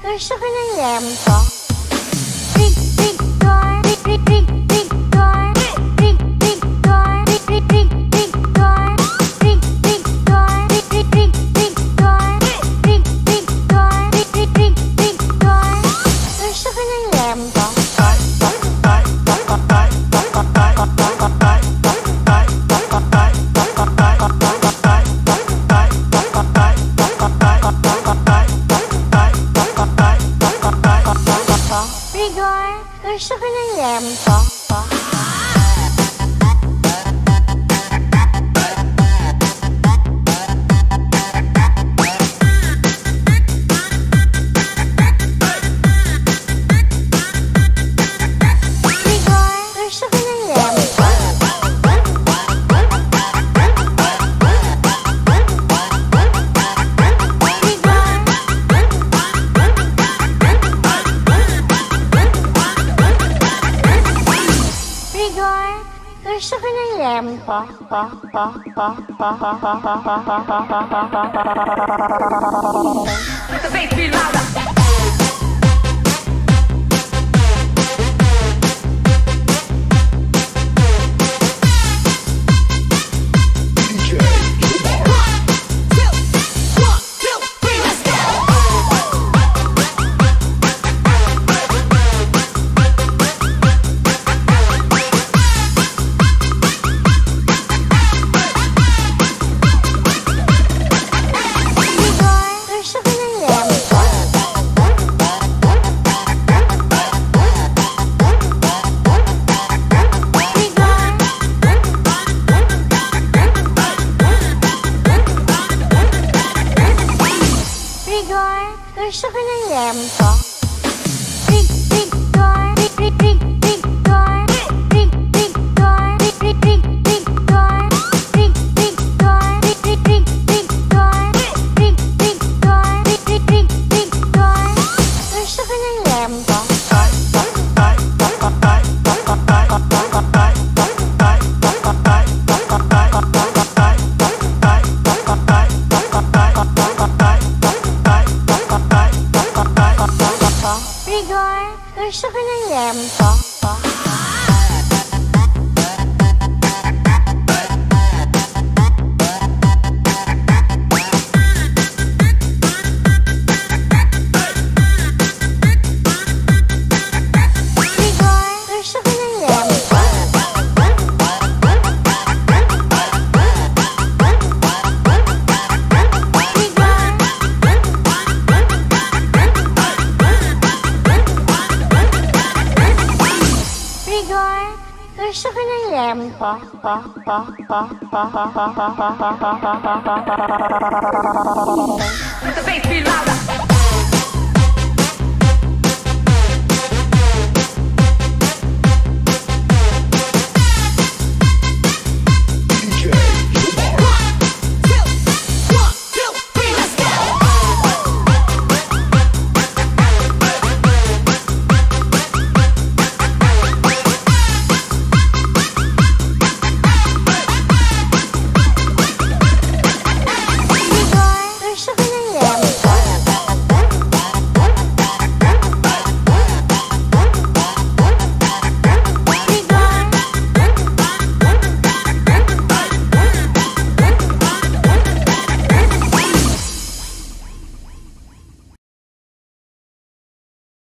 gusto ko ng lempo. Victor, Victor, gusto ko ng lempo. Rigor, gusto ko ng lempo. Gusto ko ng lempo. Let the bass be louder. Gusto ko ng lempo. Gusto ko ng lempo. Rigor, gusto ko ng lempo. Gusto ko ng lempo. Let the bass be louder.